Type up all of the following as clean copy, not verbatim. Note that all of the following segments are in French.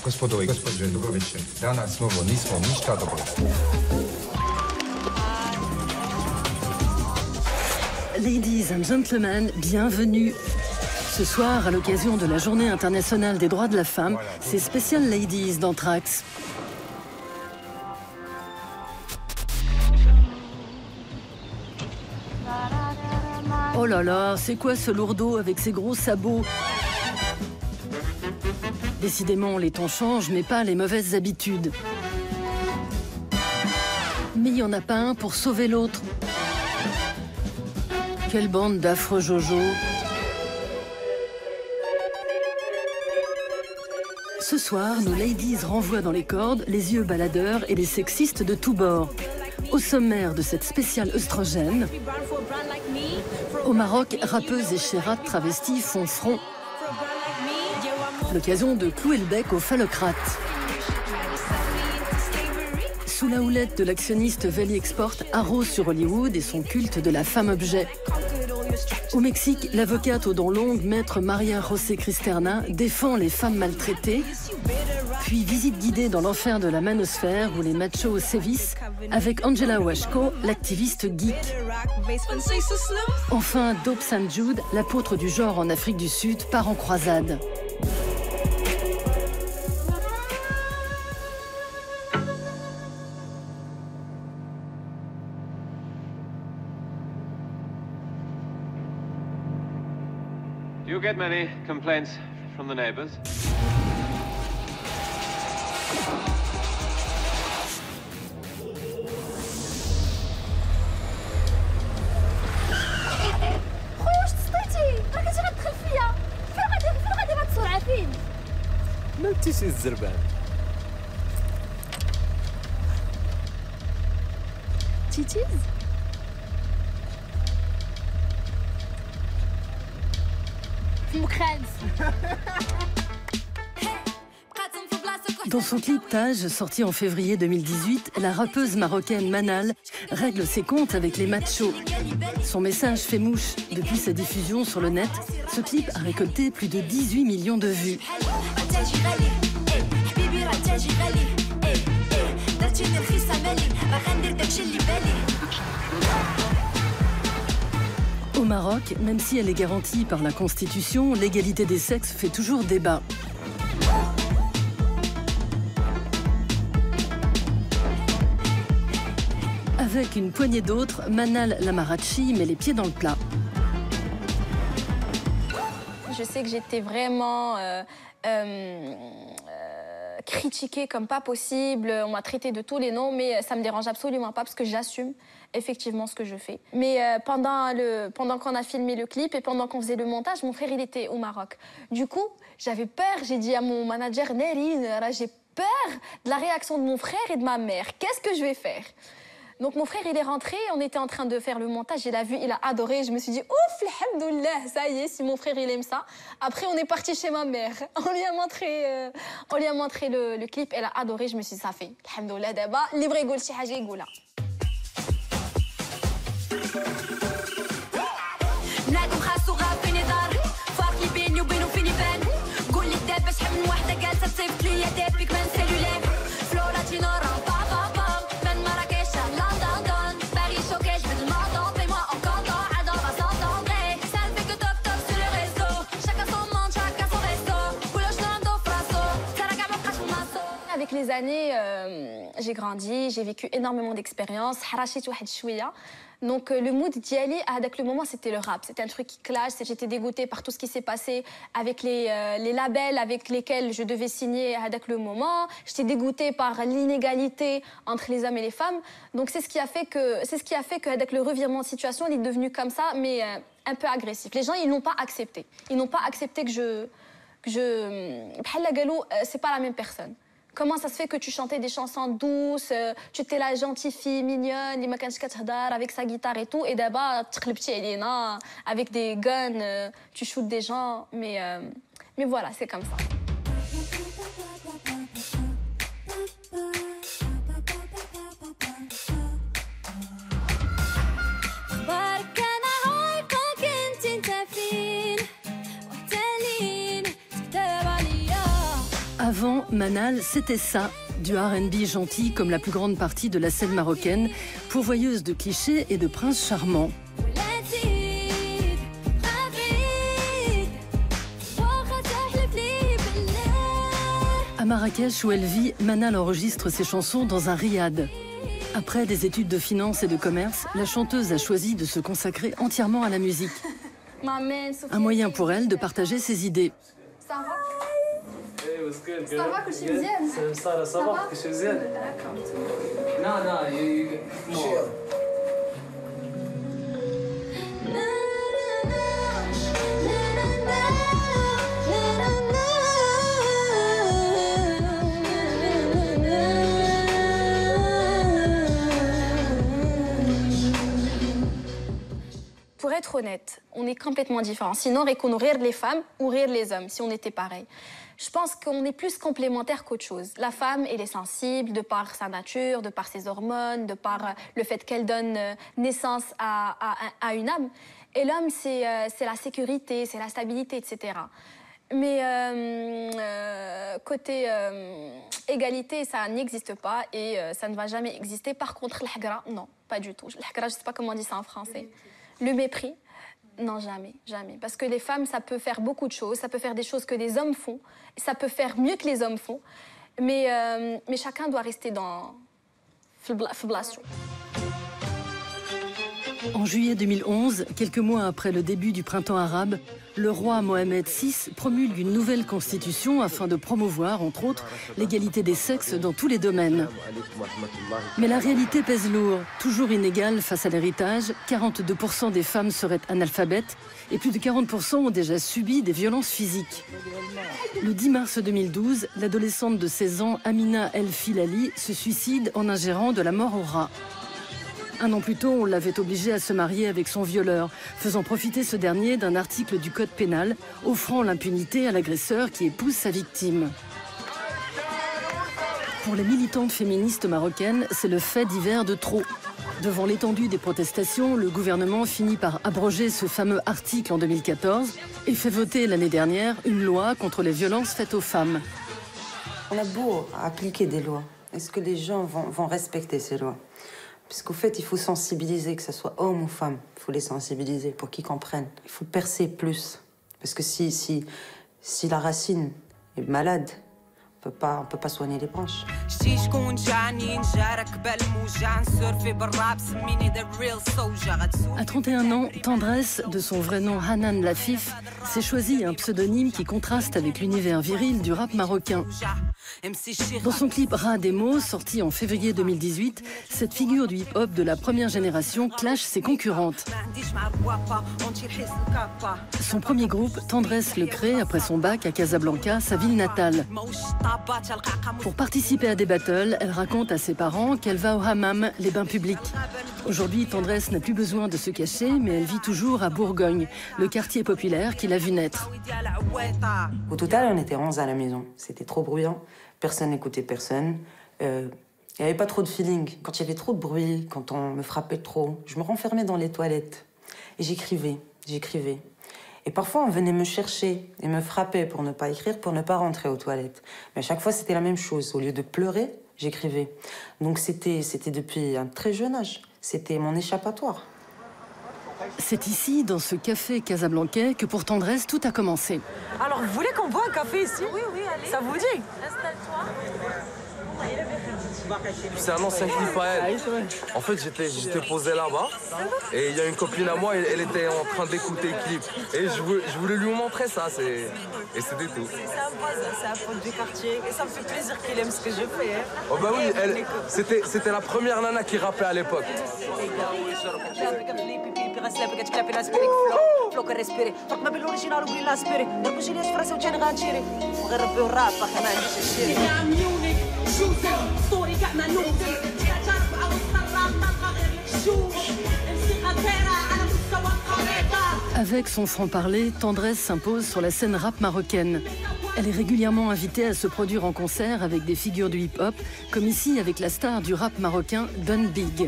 Gospodo i gospođe Dugoviće, danas novo nismo ništa dobro. Ladies and gentlemen, bienvenue. Ce soir, à l'occasion de la Journée internationale des droits de la femme, c'est Special Ladies d'Anthrax. Oh là là, c'est quoi ce lourdeau avec ses gros sabots? Décidément, les temps changent, mais pas les mauvaises habitudes. Mais il n'y en a pas un pour sauver l'autre. Quelle bande d'affreux Jojo. Ce soir, nos ladies renvoient dans les cordes les yeux baladeurs et les sexistes de tous bords. Au sommaire de cette spéciale œstrogène, au Maroc, rappeuses et chérates travesties font front. L'occasion de clouer le bec aux phallocrates. Sous la houlette de l'actionniste Valley Export, Arrow sur Hollywood et son culte de la femme-objet. Au Mexique, l'avocate aux dents longues, maître Maria José Cristerna, défend les femmes maltraitées. Puis visite guidée dans l'enfer de la manosphère où les machos sévissent avec Angela Washko, l'activiste geek. Enfin, Dope St. Jude, l'apôtre du genre en Afrique du Sud, part en croisade. Do you get many complaints from the neighbors? خويا واش تسطيتي؟ راك اجي غتدخل فيا. فين غادي بهاد السرعه فين؟ ما متيش الزربان. تيتيز؟ Dans son clip Tage, sorti en février 2018, la rappeuse marocaine Manal règle ses comptes avec les machos. Son message fait mouche. Depuis sa diffusion sur le net, ce clip a récolté plus de 18 millions de vues. Au Maroc, même si elle est garantie par la Constitution, l'égalité des sexes fait toujours débat. Avec une poignée d'autres, Manal Lamarachi met les pieds dans le plat. Je sais que j'étais vraiment critiquée comme pas possible. On m'a traité de tous les noms, mais ça me dérange absolument pas parce que j'assume effectivement ce que je fais. Mais pendant qu'on a filmé le clip et pendant qu'on faisait le montage, mon frère, il était au Maroc. Du coup, j'avais peur. J'ai dit à mon manager, Nerine, j'ai peur de la réaction de mon frère et de ma mère. Qu'est-ce que je vais faire? Donc mon frère, il est rentré, on était en train de faire le montage, il a vu, il a adoré. Je me suis dit, ouf, alhamdoulilah, ça y est, si mon frère, il aime ça. Après, on est parti chez ma mère. On lui a montré le clip, elle a adoré. Je me suis dit, ça fait, alhamdoulilah, d'abord, libre et goulchi haji goula. Avec les années, j'ai grandi, j'ai vécu énormément d'expériences. Donc le mood d'Yali, à le moment, c'était le rap. C'était un truc qui clash. J'étais dégoûtée par tout ce qui s'est passé avec les labels avec lesquels je devais signer à le moment. J'étais dégoûtée par l'inégalité entre les hommes et les femmes. Donc c'est ce qui a fait que avec le revirement de situation, il est devenu comme ça, mais un peu agressif. Les gens, ils n'ont pas accepté. Ils n'ont pas accepté que c'est pas la même personne. Comment ça se fait que tu chantais des chansons douces, tu étais la gentille fille mignonne, avec sa guitare et tout, et d'abord, avec des guns, tu shootes des gens, mais voilà, c'est comme ça. Avant, Manal, c'était ça, du R&B gentil comme la plus grande partie de la scène marocaine, pourvoyeuse de clichés et de princes charmants. À Marrakech, où elle vit, Manal enregistre ses chansons dans un riad. Après des études de finance et de commerce, la chanteuse a choisi de se consacrer entièrement à la musique. Un moyen pour elle de partager ses idées. Ça va? Ça va que je suis bien? Ça va que je suis bien? Pour être honnête, on est complètement différents. Sinon, on rire les femmes ou rire les hommes, si on était pareil. Je pense qu'on est plus complémentaires qu'autre chose. La femme, elle est sensible de par sa nature, de par ses hormones, de par le fait qu'elle donne naissance à une âme. Et l'homme, c'est la sécurité, c'est la stabilité, etc. Mais côté égalité, ça n'existe pas et ça ne va jamais exister. Par contre, l'haqra, non, pas du tout. L'haqra, je ne sais pas comment on dit ça en français. Le mépris, non, jamais, jamais. Parce que les femmes, ça peut faire beaucoup de choses. Ça peut faire des choses que les hommes font. Ça peut faire mieux que les hommes font. Mais chacun doit rester dans faiblation. En juillet 2011, quelques mois après le début du printemps arabe, le roi Mohamed VI promulgue une nouvelle constitution afin de promouvoir, entre autres, l'égalité des sexes dans tous les domaines. Mais la réalité pèse lourd. Toujours inégale face à l'héritage, 42% des femmes seraient analphabètes et plus de 40% ont déjà subi des violences physiques. Le 10 mars 2012, l'adolescente de 16 ans, Amina El Filali, se suicide en ingérant de la mort au rat. Un an plus tôt, on l'avait obligée à se marier avec son violeur, faisant profiter ce dernier d'un article du code pénal, offrant l'impunité à l'agresseur qui épouse sa victime. Pour les militantes féministes marocaines, c'est le fait divers de trop. Devant l'étendue des protestations, le gouvernement finit par abroger ce fameux article en 2014 et fait voter l'année dernière une loi contre les violences faites aux femmes. On a beau appliquer des lois, est-ce que les gens vont respecter ces lois ? Parce qu'au fait, il faut sensibiliser, que ce soit homme ou femme. Il faut les sensibiliser pour qu'ils comprennent. Il faut percer plus. Parce que si la racine est malade, on peut pas soigner les branches. À 31 ans, Tendresse, de son vrai nom Hanan Lafif, s'est choisi un pseudonyme qui contraste avec l'univers viril du rap marocain. Dans son clip Rat des mots, sorti en février 2018, cette figure du hip-hop de la première génération clash ses concurrentes. Son premier groupe, Tendresse le crée après son bac à Casablanca, sa ville natale. Pour participer à des battles, elle raconte à ses parents qu'elle va au hammam, les bains publics. Aujourd'hui, Tendresse n'a plus besoin de se cacher, mais elle vit toujours à Bourgogne, le quartier populaire qu'il a vu naître. Au total, on était 11 à la maison. C'était trop bruyant. Personne n'écoutait personne. Il n'y avait pas trop de feeling. Quand il y avait trop de bruit, quand on me frappait trop, je me renfermais dans les toilettes. Et j'écrivais. Et parfois, on venait me chercher et me frapper pour ne pas écrire, pour ne pas rentrer aux toilettes. Mais à chaque fois, c'était la même chose. Au lieu de pleurer, j'écrivais. Donc c'était depuis un très jeune âge. C'était mon échappatoire. C'est ici, dans ce café casablancais, que pour Tendresse, tout a commencé. Alors, vous voulez qu'on boive un café ici? Oui, allez. Ça vous dit? Installe-toi. C'est un ancien clip à elle. En fait, j'étais posé là-bas et il y a une copine à moi, elle était en train d'écouter le clip. Et je voulais lui montrer ça, et c'était tout. C'est un voisin, c'est un pote du quartier et ça me fait plaisir qu'il aime ce que je fais. Hein. Oh bah oui, c'était la première nana qui rappait à l'époque. Avec son franc-parler, Tendresse s'impose sur la scène rap marocaine. Elle est régulièrement invitée à se produire en concert avec des figures du hip-hop, comme ici avec la star du rap marocain Don Big.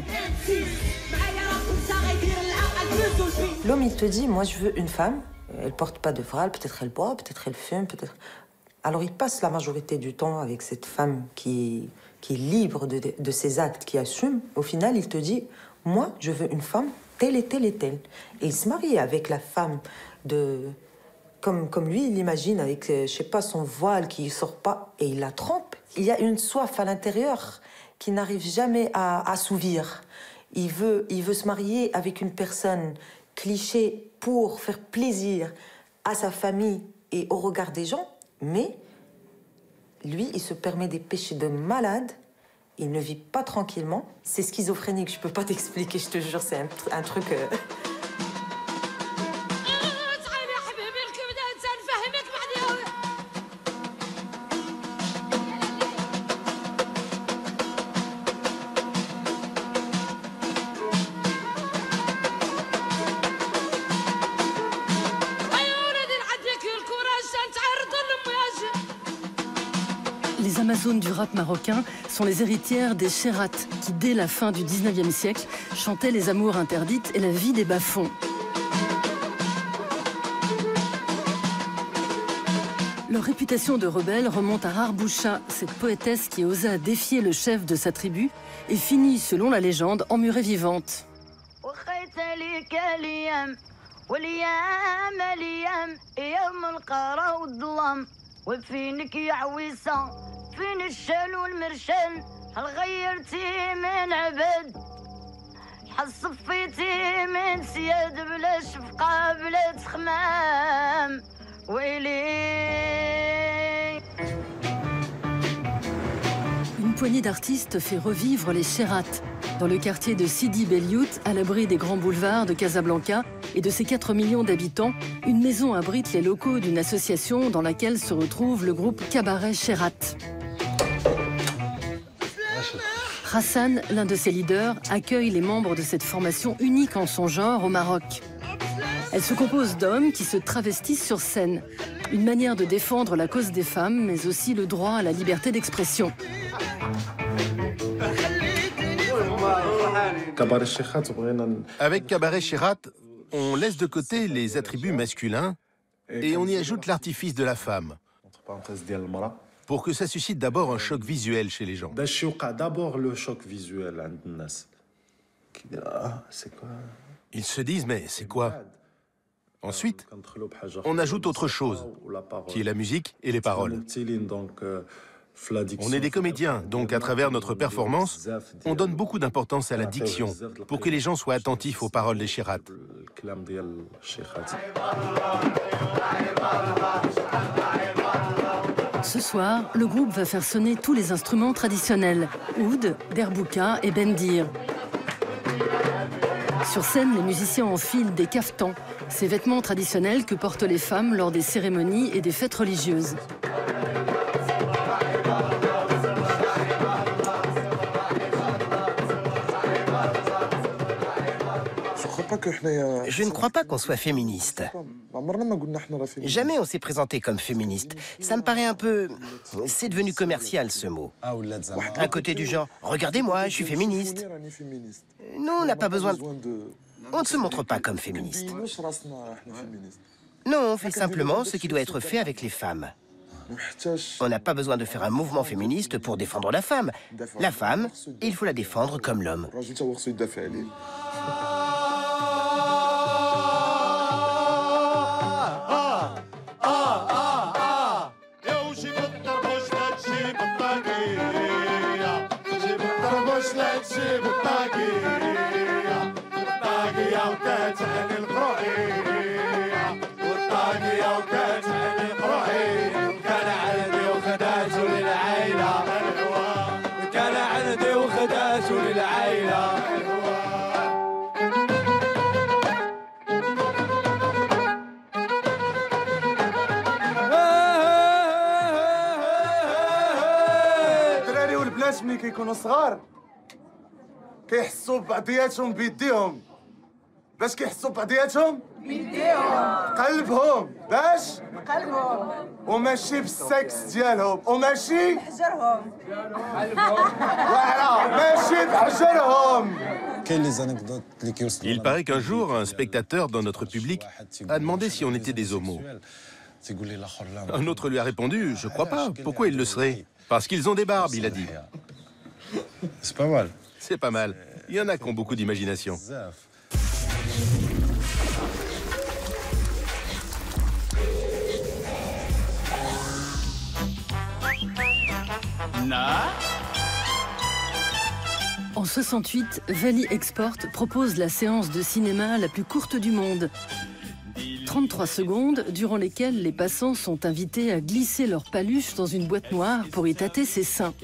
L'homme, il te dit, moi, je veux une femme. Elle porte pas de voile, peut-être elle boit, peut-être elle fume, peut-être... Alors il passe la majorité du temps avec cette femme qui est libre de ses actes, qui assume. Au final, il te dit, moi, je veux une femme telle et telle et telle. Et il se marie avec la femme comme lui, il imagine, avec, je sais pas, son voile qui sort pas, et il la trompe. Il y a une soif à l'intérieur qui n'arrive jamais à assouvir. Il veut se marier avec une personne cliché pour faire plaisir à sa famille et au regard des gens, mais lui, il se permet des péchés de malade. Il ne vit pas tranquillement. C'est schizophrénique, je peux pas t'expliquer, je te jure, c'est un truc... Les Amazones du rap marocain sont les héritières des Cherat, qui, dès la fin du 19e siècle, chantaient les amours interdites et la vie des bas-fonds. Leur réputation de rebelle remonte à Harboucha, cette poétesse qui osa défier le chef de sa tribu et finit, selon la légende, emmurée vivante. وفينك يا عويصة فين الشال والمرشال هل غيرتي من عبد هل صفيتي من سياد بلا شفقة بلا تخمام ويلي. Une poignée d'artistes fait revivre les Cherat dans le quartier de Sidi Beliout, à l'abri des grands boulevards de Casablanca et de ses 4 millions d'habitants. Une maison abrite les locaux d'une association dans laquelle se retrouve le groupe Cabaret Cherat. Hassan, l'un de ses leaders, accueille les membres de cette formation unique en son genre au Maroc. Elle se compose d'hommes qui se travestissent sur scène. Une manière de défendre la cause des femmes, mais aussi le droit à la liberté d'expression. Avec Cabaret Cherat, on laisse de côté les attributs masculins et on y ajoute l'artifice de la femme, pour que ça suscite d'abord un choc visuel chez les gens. D'abord le choc visuel. C'est quoi? Ils se disent, mais c'est quoi? Ensuite, on ajoute autre chose, qui est la musique et les paroles. On est des comédiens, donc à travers notre performance, on donne beaucoup d'importance à la diction, pour que les gens soient attentifs aux paroles des Cherat. Ce soir, le groupe va faire sonner tous les instruments traditionnels, oud, derbouka et bendir. Sur scène, les musiciens enfilent des kaftans, ces vêtements traditionnels que portent les femmes lors des cérémonies et des fêtes religieuses. Je ne crois pas qu'on soit féministe. Jamais on s'est présenté comme féministe. Ça me paraît un peu... C'est devenu commercial, ce mot. Un côté du genre, regardez-moi, je suis féministe. Non, on n'a pas besoin de... On ne se montre pas comme féministe. Non, on fait simplement ce qui doit être fait avec les femmes. On n'a pas besoin de faire un mouvement féministe pour défendre la femme. La femme, il faut la défendre comme l'homme. ملي كيكونوا صغار كيحسوا بعضياتهم بيديهم. باش كيحسوا بعضياتهم؟ بيديهم. قلبهم. باش؟ قلبهم. وماشي بالسكس ديالهم، وماشي بحجرهم. فوالا، ماشي بحجرهم. Il paraît qu'un jour, un spectateur dans notre public a demandé si on était des homos. Un autre lui a répondu, je crois pas. Pourquoi il le serait? Parce qu'ils ont des barbes, il a dit. C'est pas mal. C'est pas mal. Il y en a qui ont beaucoup d'imagination. En 68, Valley Export propose la séance de cinéma la plus courte du monde. 33 secondes, durant lesquelles les passants sont invités à glisser leur paluche dans une boîte noire pour y tâter ses seins.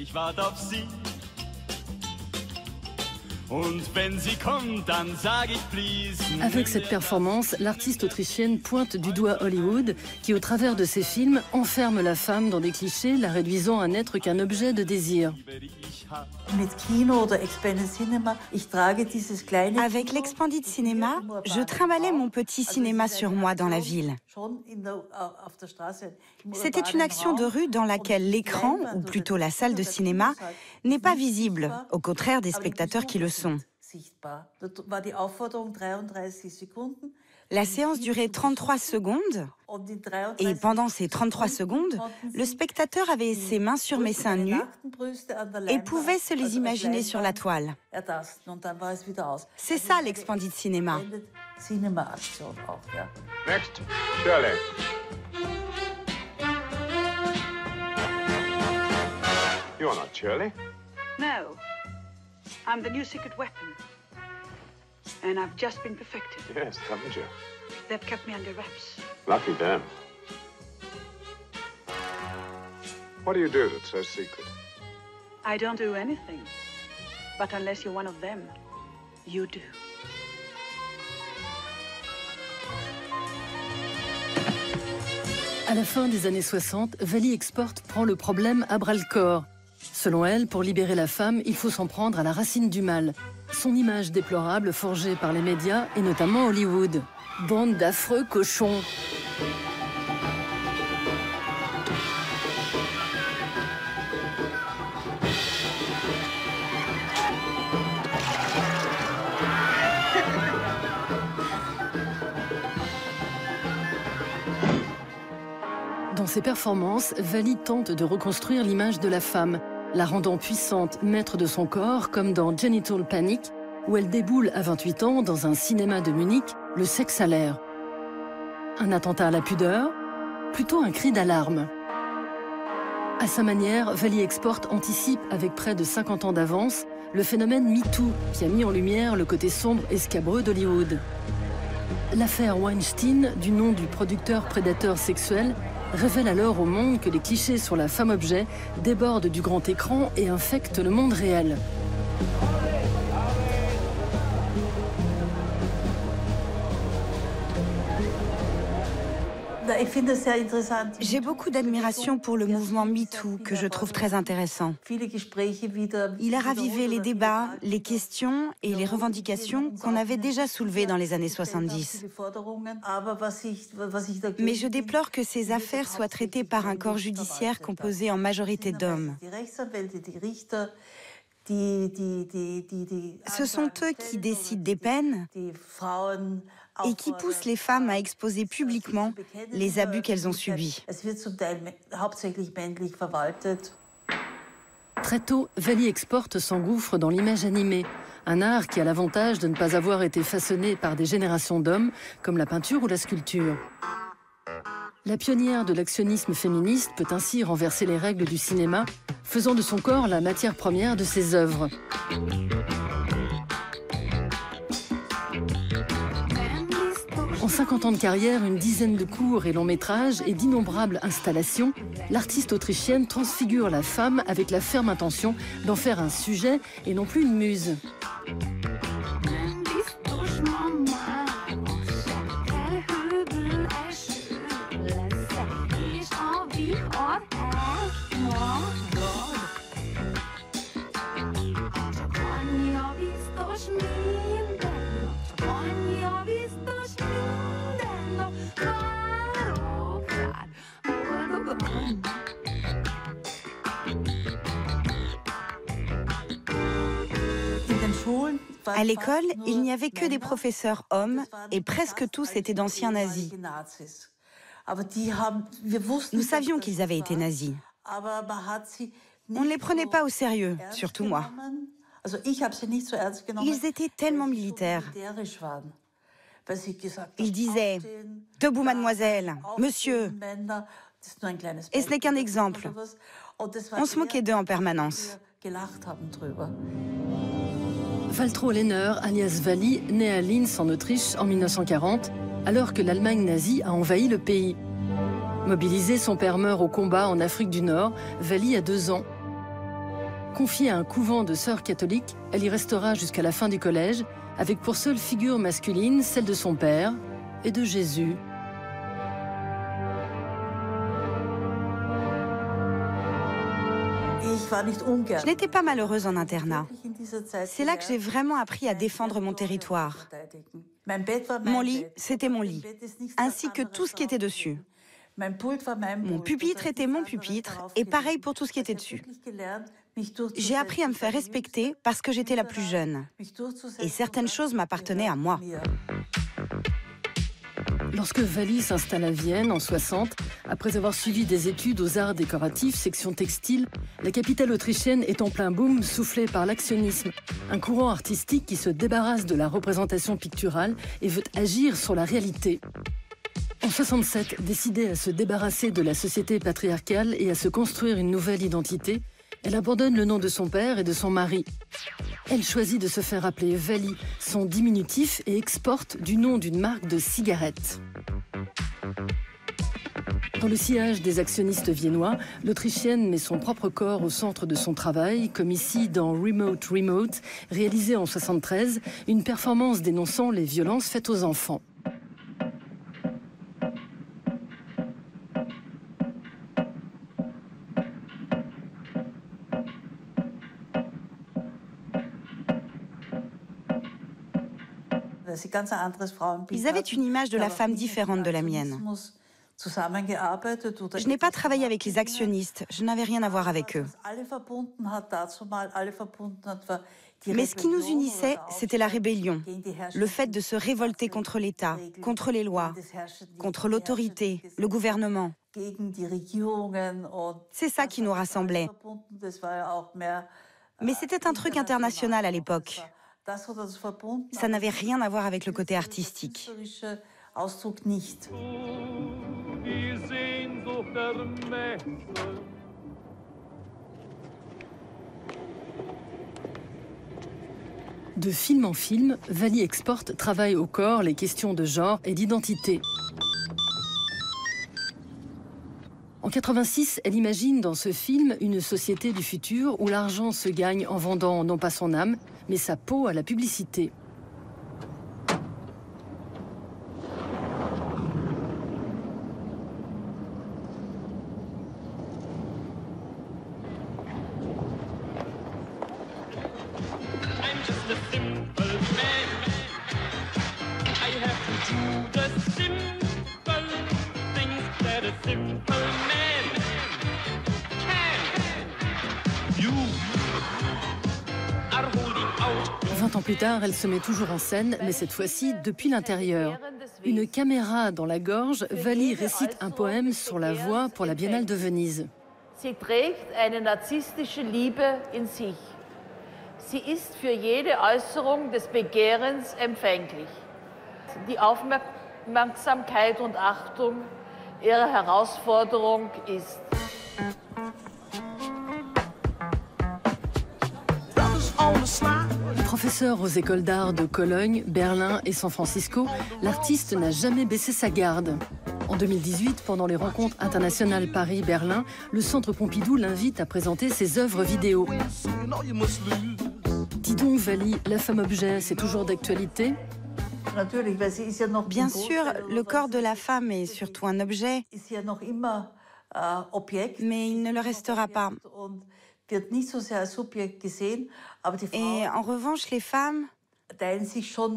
Avec cette performance, l'artiste autrichienne pointe du doigt Hollywood, qui au travers de ses films enferme la femme dans des clichés, la réduisant à n'être qu'un objet de désir. Avec l'Expanded Cinema, je trimballais mon petit cinéma sur moi dans la ville. C'était une action de rue dans laquelle l'écran, ou plutôt la salle de cinéma, n'est pas visible, au contraire des spectateurs qui le sont. La séance durait 33 secondes et pendant ces 33 secondes, le spectateur avait ses mains sur mes seins nus et pouvait se les imaginer sur la toile. C'est ça l'Expanded Cinema. Next, Shirley. You're not Shirley. No. I'm the new secret weapon. And I've just been perfected. Yes, haven't you? They've kept me under wraps. Lucky them. What do you do that's so secret? I don't do anything. But unless you're one of them, you do. À la fin des années 60, Valley Export prend le problème à bras-le-corps. Selon elle, pour libérer la femme, il faut s'en prendre à la racine du mal. Son image déplorable forgée par les médias et notamment Hollywood. Bande d'affreux cochons. Dans ses performances, Valley tente de reconstruire l'image de la femme, la rendant puissante, maître de son corps, comme dans Genital Panic, où elle déboule à 28 ans dans un cinéma de Munich, le sexe à l'air. Un attentat à la pudeur, plutôt un cri d'alarme. À sa manière, Valley Export anticipe avec près de 50 ans d'avance le phénomène MeToo, qui a mis en lumière le côté sombre et scabreux d'Hollywood. L'affaire Weinstein, du nom du producteur prédateur sexuel, révèle alors au monde que les clichés sur la femme-objet débordent du grand écran et infectent le monde réel. J'ai beaucoup d'admiration pour le mouvement MeToo, que je trouve très intéressant. Il a ravivé les débats, les questions et les revendications qu'on avait déjà soulevées dans les années 70. Mais je déplore que ces affaires soient traitées par un corps judiciaire composé en majorité d'hommes. Ce sont eux qui décident des peines et qui poussent les femmes à exposer publiquement les abus qu'elles ont subis. Très tôt, Valley Export s'engouffre dans l'image animée, un art qui a l'avantage de ne pas avoir été façonné par des générations d'hommes, comme la peinture ou la sculpture. La pionnière de l'actionnisme féministe peut ainsi renverser les règles du cinéma, faisant de son corps la matière première de ses œuvres. En 50 ans de carrière, une dizaine de courts et longs métrages et d'innombrables installations, l'artiste autrichienne transfigure la femme avec la ferme intention d'en faire un sujet et non plus une muse. À l'école, il n'y avait que des professeurs hommes et presque tous étaient d'anciens nazis. Nous savions qu'ils avaient été nazis. On ne les prenait pas au sérieux, surtout moi. Ils étaient tellement militaires. Ils disaient « Debout, mademoiselle, monsieur ». Et ce n'est qu'un exemple. On se moquait d'eux en permanence. Waltraud Lehner, alias Wally, né à Linz, en Autriche, en 1940, alors que l'Allemagne nazie a envahi le pays. Mobilisé, son père meurt au combat en Afrique du Nord. Wally a 2 ans. Confiée à un couvent de sœurs catholiques, elle y restera jusqu'à la fin du collège, avec pour seule figure masculine celle de son père et de Jésus. Je n'étais pas malheureuse en internat. C'est là que j'ai vraiment appris à défendre mon territoire. Mon lit, c'était mon lit, ainsi que tout ce qui était dessus. Mon pupitre était mon pupitre, et pareil pour tout ce qui était dessus. J'ai appris à me faire respecter parce que j'étais la plus jeune. Et certaines choses m'appartenaient à moi. Lorsque Wally s'installe à Vienne en 60, après avoir suivi des études aux arts décoratifs, section textile, la capitale autrichienne est en plein boom, soufflée par l'actionnisme, un courant artistique qui se débarrasse de la représentation picturale et veut agir sur la réalité. En 67, décidée à se débarrasser de la société patriarcale et à se construire une nouvelle identité, elle abandonne le nom de son père et de son mari. Elle choisit de se faire appeler Wally, son diminutif, et exporte du nom d'une marque de cigarettes. Dans le sillage des actionnistes viennois, l'Autrichienne met son propre corps au centre de son travail, comme ici dans Remote Remote, réalisé en 73, une performance dénonçant les violences faites aux enfants. Ils avaient une image de la femme différente de la mienne. Je n'ai pas travaillé avec les actionnistes, je n'avais rien à voir avec eux. Mais ce qui nous unissait, c'était la rébellion, le fait de se révolter contre l'État, contre les lois, contre l'autorité, le gouvernement. C'est ça qui nous rassemblait. Mais c'était un truc international à l'époque. Ça n'avait rien à voir avec le côté artistique. De film en film, Wally exporte travaille au corps les questions de genre et d'identité. En 86, elle imagine dans ce film une société du futur où l'argent se gagne en vendant non pas son âme, mais sa peau à la publicité. Plus tard, elle se met toujours en scène, mais cette fois-ci depuis l'intérieur. Une caméra dans la gorge, Wally récite un poème sur la voix pour la Biennale de Venise. Sie trägt eine narzisstische Liebe in sich. Sie ist für jede Äußerung des Begehrens empfänglich. Die Aufmerksamkeit und Achtung ihrer Herausforderung ist. Professeur aux écoles d'art de Cologne, Berlin et San Francisco, l'artiste n'a jamais baissé sa garde. En 2018, pendant les rencontres internationales Paris-Berlin, le Centre Pompidou l'invite à présenter ses œuvres vidéo. Dis donc, Wally, la femme-objet, c'est toujours d'actualité ? Bien sûr, le corps de la femme est surtout un objet, mais il ne le restera pas. Et en revanche, les femmes... Oh,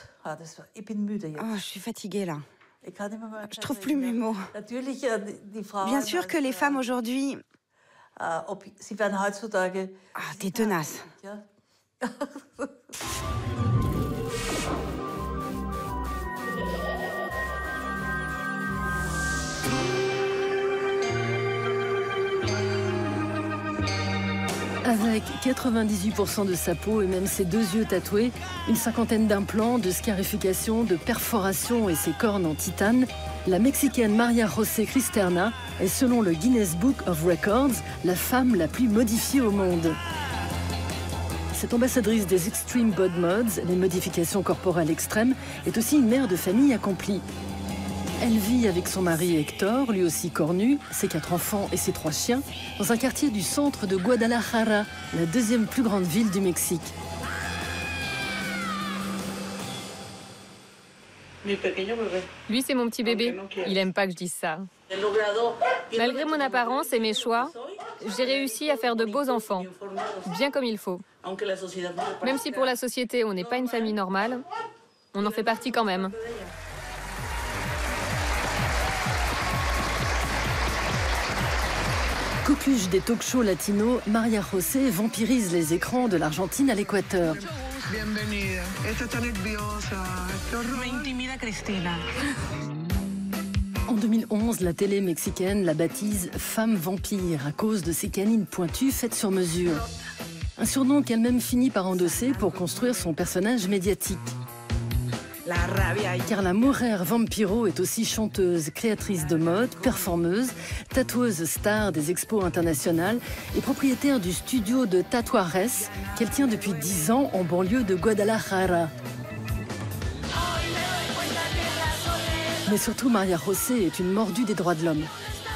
je suis fatiguée là. Je trouve plus mes mots. Bien sûr que les femmes aujourd'hui... Ah, t'es tenace. Avec 98% de sa peau et même ses 2 yeux tatoués, une cinquantaine d'implants, de scarifications, de perforations et ses cornes en titane, la Mexicaine Maria José Cristerna est, selon le Guinness Book of Records, la femme la plus modifiée au monde. Cette ambassadrice des Extreme Bod Mods, les modifications corporelles extrêmes, est aussi une mère de famille accomplie. Elle vit avec son mari Hector, lui aussi cornu, ses 4 enfants et ses 3 chiens, dans un quartier du centre de Guadalajara, la 2e plus grande ville du Mexique. Lui, c'est mon petit bébé. Il aime pas que je dise ça. Malgré mon apparence et mes choix, j'ai réussi à faire de beaux enfants, bien comme il faut. Même si pour la société, on n'est pas une famille normale, on en fait partie quand même. Coqueluche des talk-shows latinos, Maria José vampirise les écrans de l'Argentine à l'Équateur. En 2011, la télé mexicaine la baptise « Femme vampire » à cause de ses canines pointues faites sur mesure. Un surnom qu'elle-même finit par endosser pour construire son personnage médiatique. Car la Mujer Vampiro est aussi chanteuse, créatrice de mode, performeuse, tatoueuse star des expos internationales et propriétaire du studio de Tatuajes qu'elle tient depuis 10 ans en banlieue de Guadalajara. Mais surtout, Maria José est une mordue des droits de l'homme.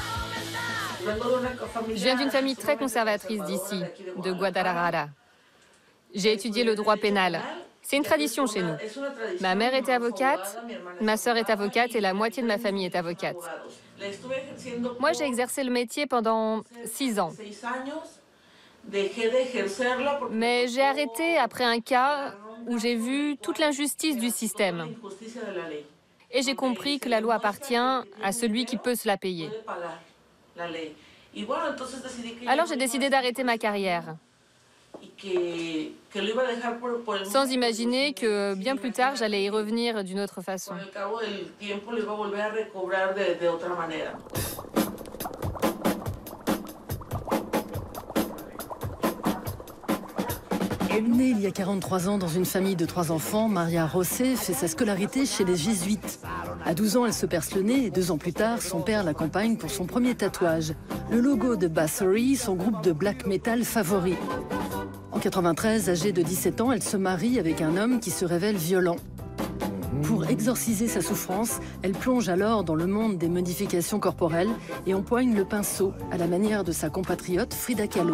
Je viens d'une famille très conservatrice d'ici, de Guadalajara. J'ai étudié le droit pénal. C'est une tradition chez nous. Ma mère était avocate, ma sœur est avocate et la moitié de ma famille est avocate. Moi, j'ai exercé le métier pendant 6 ans. Mais j'ai arrêté après un cas où j'ai vu toute l'injustice du système. Et j'ai compris que la loi appartient à celui qui peut se la payer. Alors j'ai décidé d'arrêter ma carrière. Sans imaginer que bien plus tard, j'allais y revenir d'une autre façon. Née il y a 43 ans dans une famille de 3 enfants, Maria José fait sa scolarité chez les jésuites. À 12 ans, elle se perce le nez et 2 ans plus tard, son père l'accompagne pour son premier tatouage. Le logo de Bathory, son groupe de black metal favori. En 93, âgée de 17 ans, elle se marie avec un homme qui se révèle violent. Pour exorciser sa souffrance, elle plonge alors dans le monde des modifications corporelles et empoigne le pinceau, à la manière de sa compatriote Frida Kahlo.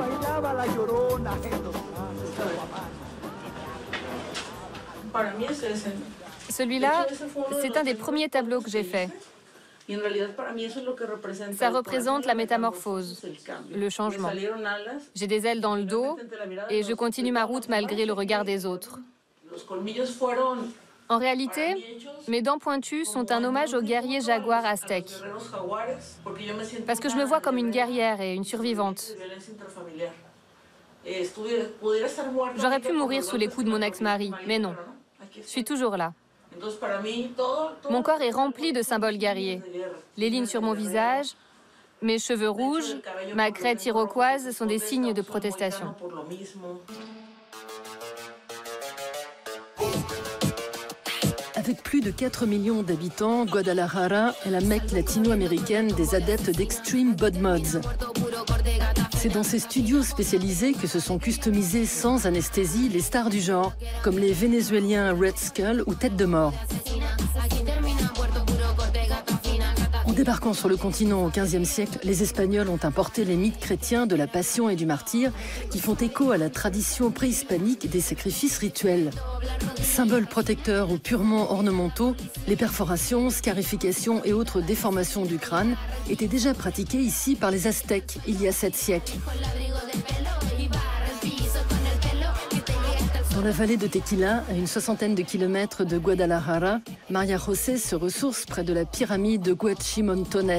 Celui-là, c'est un des premiers tableaux que j'ai fait. Ça représente la métamorphose, le changement. J'ai des ailes dans le dos et je continue ma route malgré le regard des autres. En réalité, mes dents pointues sont un hommage aux guerriers jaguars aztèques. Parce que je me vois comme une guerrière et une survivante. J'aurais pu mourir sous les coups de mon ex-mari, mais non. Je suis toujours là. Mon corps est rempli de symboles guerriers. Les lignes sur mon visage, mes cheveux rouges, ma crête iroquoise sont des signes de protestation. Avec plus de 4 millions d'habitants, Guadalajara est la mecque latino-américaine des adeptes d'Extreme Bod Mods. C'est dans ces studios spécialisés que se sont customisés sans anesthésie les stars du genre, comme les Vénézuéliens Red Skull ou Tête de Mort. En débarquant sur le continent au XVe siècle, les Espagnols ont importé les mythes chrétiens de la Passion et du Martyre qui font écho à la tradition préhispanique des sacrifices rituels. Symboles protecteurs ou purement ornementaux, les perforations, scarifications et autres déformations du crâne étaient déjà pratiquées ici par les Aztèques il y a 7 siècles. Dans la vallée de Tequila, à une 60aine de kilomètres de Guadalajara, Maria José se ressource près de la pyramide de Huachimontones.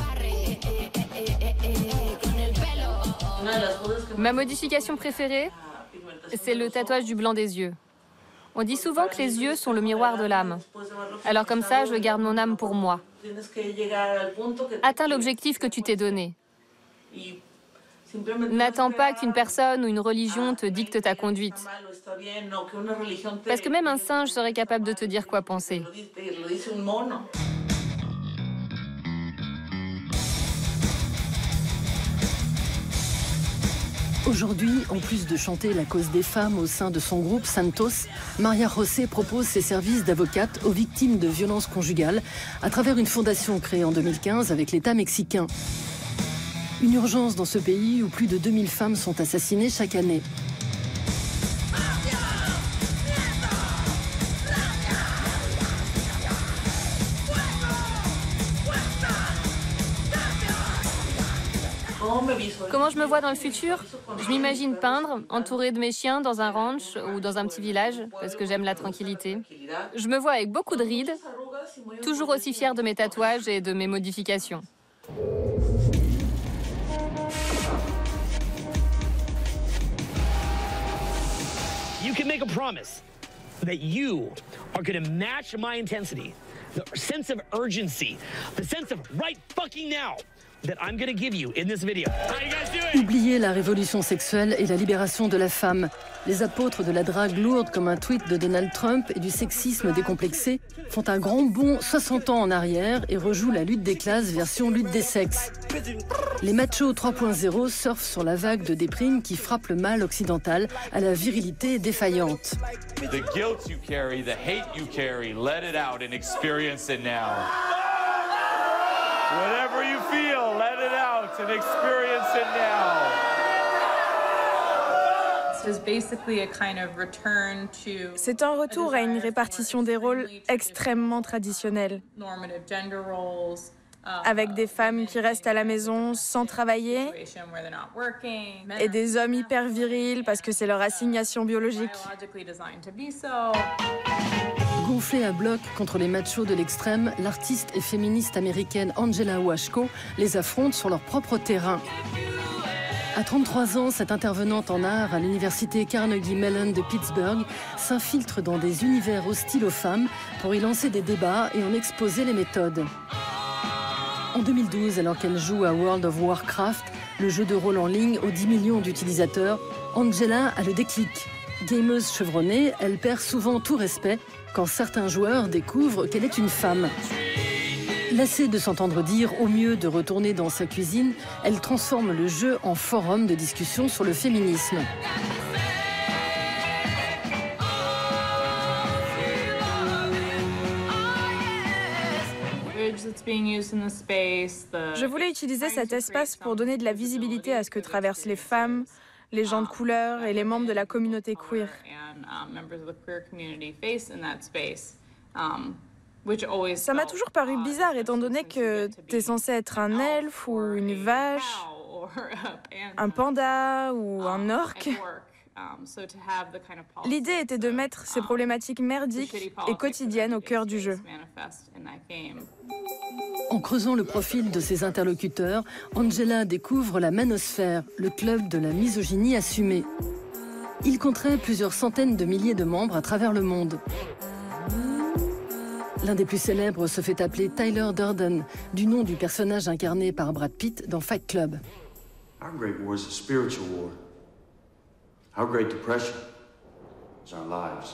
Ma modification préférée, c'est le tatouage du blanc des yeux. On dit souvent que les yeux sont le miroir de l'âme. Alors comme ça, je garde mon âme pour moi. Atteins l'objectif que tu t'es donné. N'attends pas qu'une personne ou une religion te dicte ta conduite. Parce que même un singe serait capable de te dire quoi penser. Aujourd'hui, en plus de chanter la cause des femmes au sein de son groupe Santos, Maria José propose ses services d'avocate aux victimes de violences conjugales à travers une fondation créée en 2015 avec l'État mexicain. Une urgence dans ce pays où plus de 2000 femmes sont assassinées chaque année. Comment je me vois dans le futur? Je m'imagine peindre, entourée de mes chiens dans un ranch ou dans un petit village, parce que j'aime la tranquillité. Je me vois avec beaucoup de rides, toujours aussi fière de mes tatouages et de mes modifications. You can make a promise that you are going to match my intensity, the sense of urgency, the sense of right fucking now. That I'm gonna give you in this video. How you guys doing? Oublier la révolution sexuelle et la libération de la femme. Les apôtres de la drague lourde comme un tweet de Donald Trump et du sexisme décomplexé font un grand bond 60 ans en arrière et rejouent la lutte des classes version lutte des sexes. Les machos 3.0 surfent sur la vague de déprime qui frappe le mâle occidental à la virilité défaillante. The guilt you carry, the hate you carry, let it out and experience it now. Whatever you feel, let it out and experience it now. C'est un retour à une répartition des rôles extrêmement traditionnelle, avec des femmes qui restent à la maison sans travailler et des hommes hyper virils parce que c'est leur assignation biologique. Gonflée à bloc contre les machos de l'extrême, l'artiste et féministe américaine Angela Washko les affronte sur leur propre terrain. À 33 ans, cette intervenante en art à l'université Carnegie Mellon de Pittsburgh s'infiltre dans des univers hostiles aux femmes pour y lancer des débats et en exposer les méthodes. En 2012, alors qu'elle joue à World of Warcraft, le jeu de rôle en ligne aux 10 millions d'utilisateurs, Angela a le déclic. Gameuse chevronnée, elle perd souvent tout respect quand certains joueurs découvrent qu'elle est une femme. Lassée de s'entendre dire au mieux de retourner dans sa cuisine, elle transforme le jeu en forum de discussion sur le féminisme. Je voulais utiliser cet espace pour donner de la visibilité à ce que traversent les femmes, les gens de couleur et les membres de la communauté queer. Ça m'a toujours paru bizarre étant donné que t'es censé être un elfe ou une vache, un panda ou un orque. L'idée était de mettre ces problématiques merdiques et quotidiennes au cœur du jeu. En creusant le profil de ses interlocuteurs, Angela découvre la Manosphère, le club de la misogynie assumée. Il compterait plusieurs centaines de milliers de membres à travers le monde. L'un des plus célèbres se fait appeler Tyler Durden, du nom du personnage incarné par Brad Pitt dans Fight Club. Our great war is a spiritual war. Our great depression is our lives.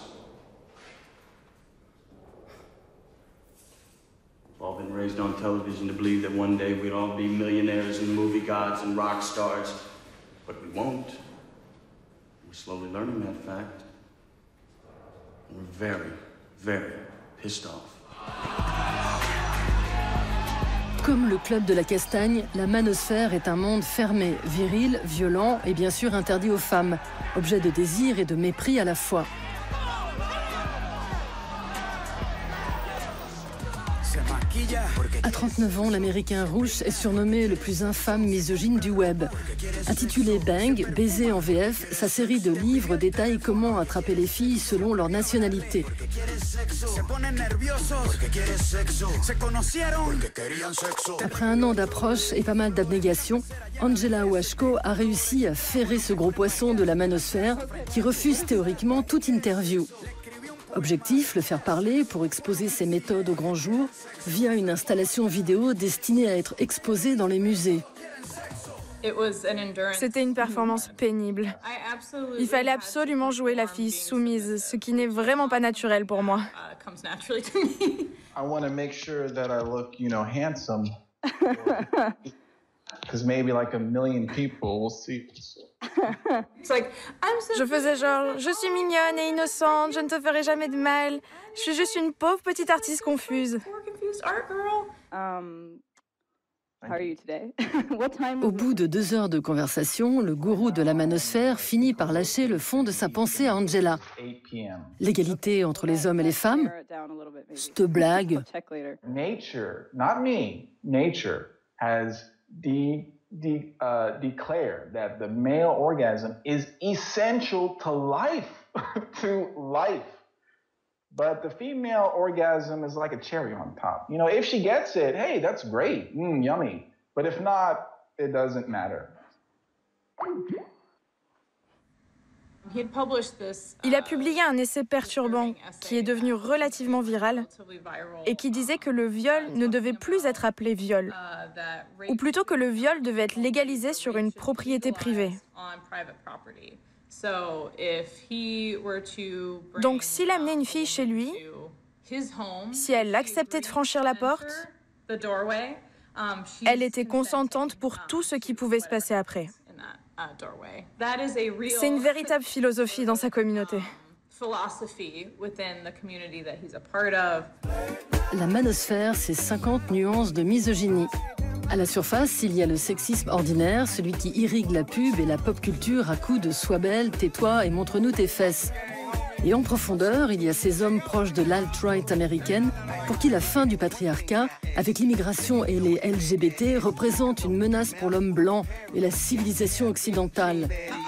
We've all been raised on television to believe that one day we'd all be millionaires and movie gods and rock stars, but we won't. We're slowly learning that fact. And we're very, very pissed off. Comme le club de la castagne, la Manosphère est un monde fermé, viril, violent et bien sûr interdit aux femmes, objet de désir et de mépris à la fois. À 39 ans, l'Américain Rouge est surnommé le plus infâme misogyne du web. Intitulé Bang, Baiser en VF, sa série de livres détaille comment attraper les filles selon leur nationalité. Après un an d'approche et pas mal d'abnégation, Angela Washko a réussi à ferrer ce gros poisson de la Manosphère qui refuse théoriquement toute interview. Objectif, le faire parler pour exposer ses méthodes au grand jour via une installation vidéo destinée à être exposée dans les musées. C'était une performance pénible. Il fallait absolument jouer la fille soumise, ce qui n'est vraiment pas naturel pour moi. I want to make sure that I look, handsome. Because maybe like 1 million people will see this. Je faisais genre, je suis mignonne et innocente, je ne te ferai jamais de mal. Je suis juste une pauvre petite artiste confuse. Au bout de 2 heures de conversation, le gourou de la manosphère finit par lâcher le fond de sa pensée à Angela. L'égalité entre les hommes et les femmes? Cette blague. Nature, not me, nature has declared that the male orgasm is essential to life, But the female orgasm is like a cherry on top. If she gets it, hey, that's great, yummy. But if not, it doesn't matter. Il a publié un essai perturbant qui est devenu relativement viral et qui disait que le viol ne devait plus être appelé viol, ou plutôt que le viol devait être légalisé sur une propriété privée. Donc s'il amenait une fille chez lui, si elle acceptait de franchir la porte, elle était consentante pour tout ce qui pouvait se passer après. C'est une véritable philosophie dans sa communauté. La manosphère, c'est 50 nuances de misogynie. À la surface, il y a le sexisme ordinaire, celui qui irrigue la pub et la pop culture à coups de « sois belle, tais-toi et montre-nous tes fesses ». Et en profondeur, il y a ces hommes proches de l'alt-right américaine pour qui la fin du patriarcat, avec l'immigration et les LGBT, représente une menace pour l'homme blanc et la civilisation occidentale.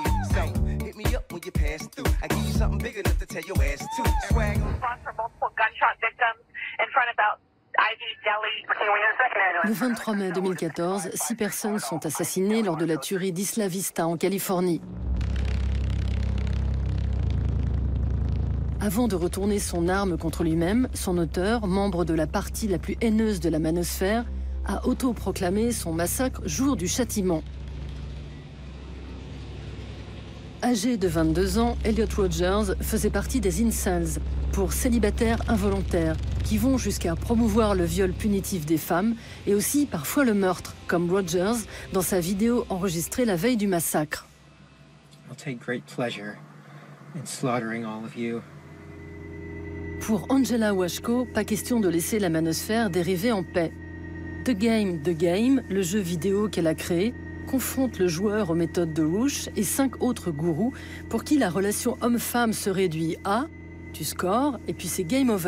Le 23 mai 2014, 6 personnes sont assassinées lors de la tuerie d'Isla Vista en Californie. Avant de retourner son arme contre lui-même, son auteur, membre de la partie la plus haineuse de la manosphère, a autoproclamé son massacre jour du châtiment. Âgé de 22 ans, Elliot Rogers faisait partie des incels, pour célibataires involontaires, qui vont jusqu'à promouvoir le viol punitif des femmes et aussi parfois le meurtre, comme Rogers dans sa vidéo enregistrée la veille du massacre. I'll take great pleasure in slaughtering all of you. Pour Angela Washko, pas question de laisser la manosphère dériver en paix. The Game, le jeu vidéo qu'elle a créé, confronte le joueur aux méthodes de Rush et 5 autres gourous pour qui la relation homme-femme se réduit à « tu scores et puis c'est game over ».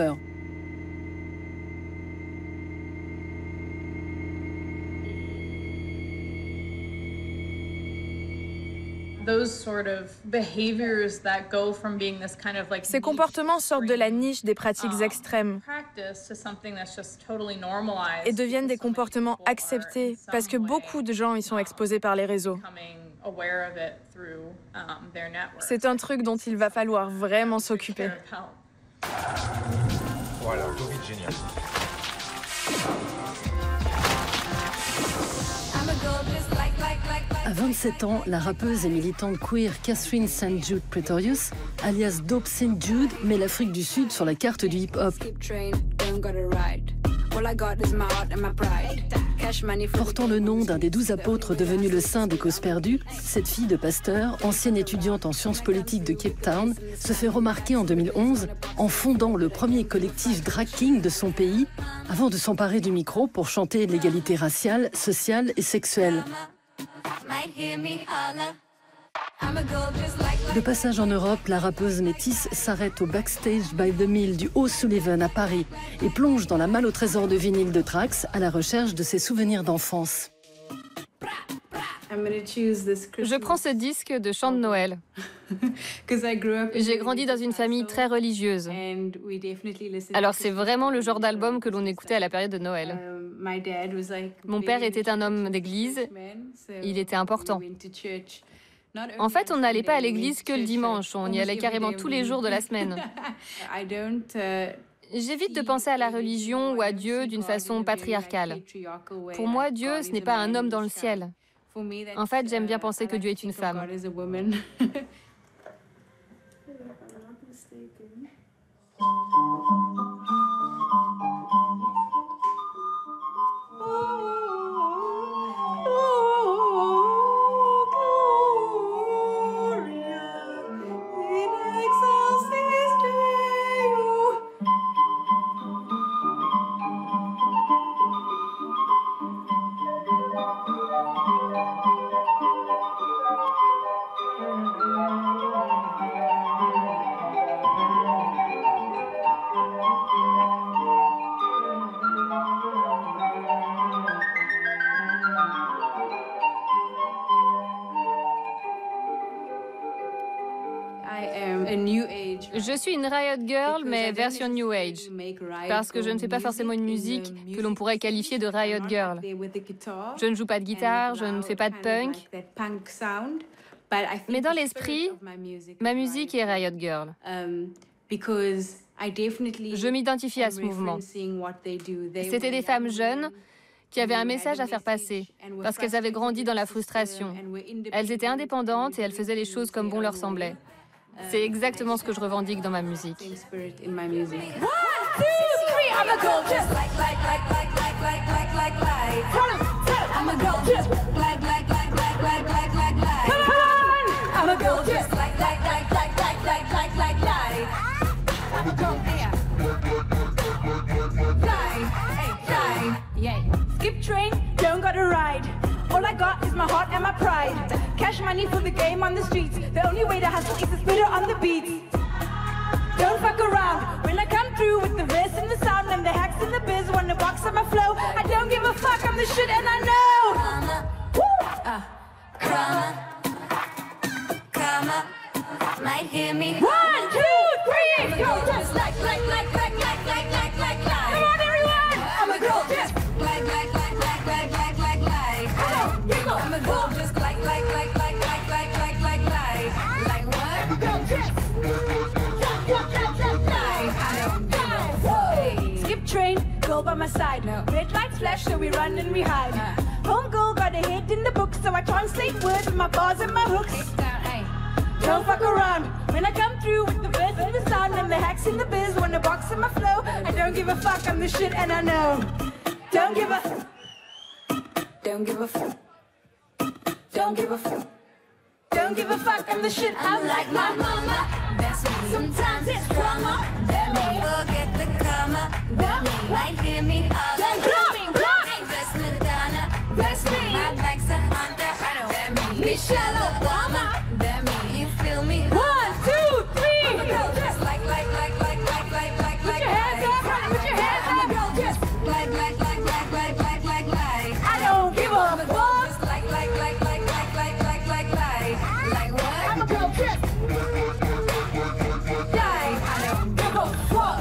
Ces comportements sortent de la niche des pratiques extrêmes et deviennent des comportements acceptés parce que beaucoup de gens y sont exposés par les réseaux. C'est un truc dont il va falloir vraiment s'occuper. Voilà, Covid génial. À 27 ans, la rappeuse et militante queer Catherine St. Jude Pretorius, alias Dope St. Jude, met l'Afrique du Sud sur la carte du hip-hop. Portant le nom d'un des 12 apôtres devenus le saint des causes perdues, cette fille de pasteur, ancienne étudiante en sciences politiques de Cape Town, se fait remarquer en 2011 en fondant le premier collectif drag king de son pays, avant de s'emparer du micro pour chanter l'égalité raciale, sociale et sexuelle. De passage en Europe, la rappeuse métisse s'arrête au Backstage by the Mill du Haut-Sullivan à Paris et plonge dans la malle au trésor de vinyle de Trax à la recherche de ses souvenirs d'enfance. Je prends ce disque de chant de Noël. J'ai grandi dans une famille très religieuse. Alors c'est vraiment le genre d'album que l'on écoutait à la période de Noël. Mon père était un homme d'église. Il était important. En fait, on n'allait pas à l'église que le dimanche. On y allait carrément tous les jours de la semaine. J'évite de penser à la religion ou à Dieu d'une façon patriarcale. Pour moi, Dieu, ce n'est pas un homme dans le ciel. En fait, j'aime bien penser que Dieu est une femme. Je suis une Riot Girl, mais version New Age, parce que je ne fais pas forcément une musique que l'on pourrait qualifier de Riot Girl. Je ne joue pas de guitare, je ne fais pas de punk, mais dans l'esprit, ma musique est Riot Girl. Je m'identifie à ce mouvement. C'était des femmes jeunes qui avaient un message à faire passer, parce qu'elles avaient grandi dans la frustration. Elles étaient indépendantes et elles faisaient les choses comme bon leur semblait. C'est exactement ce que je revendique dans ma musique. Skip train, don't got a ride. All I got is my heart and my pride. Cash money for the game on the streets. The only way to hustle is the spitter on the beats. Don't fuck around when I come through with the verse and the sound and the hacks in the biz. Wanna box on my flow? I don't give a fuck. I'm the shit and I know. Karma, karma, might hear me. 1, 2, 3, go! Just like. Come on, everyone! I'm a girl, just like. I'm a girl, just like what? Skip train, girl by my side. Red lights flash, so we run and we hide. Home girl got a hit in the book, so I translate words with my bars and my hooks. Don't fuck around when I come through with the verse and the sound and the hacks in the biz. Wanna box in my flow? I don't give a fuck. I'm the shit and I know. Don't give a fuck. Don't give a fuck. Don't give a fuck. Don't give a fuck. I'm the shit. I'm like my mama. That's me. Sometimes it's drama. That me. Forget the karma. That me. Might hear me all the time. That's Madonna. That's me. My back's a Honda. That me. Michelle Obama. That me. You feel me? 1, 2, 3. Just like. Put your hands up. Put your hands up. Just like. I don't give a fuck. Just like what? I'm a girl just die. I don't give a fuck.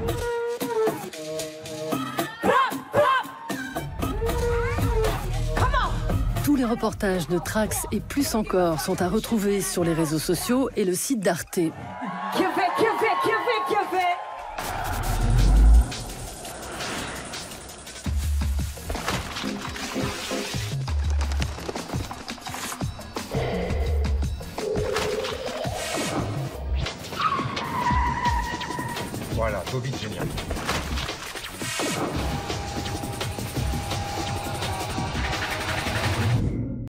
Pop, pop. Come on. Tous les reportages de Trax et plus encore sont à retrouver sur les réseaux sociaux et le site d'Arte. Que fait. Voilà, Bobby génial.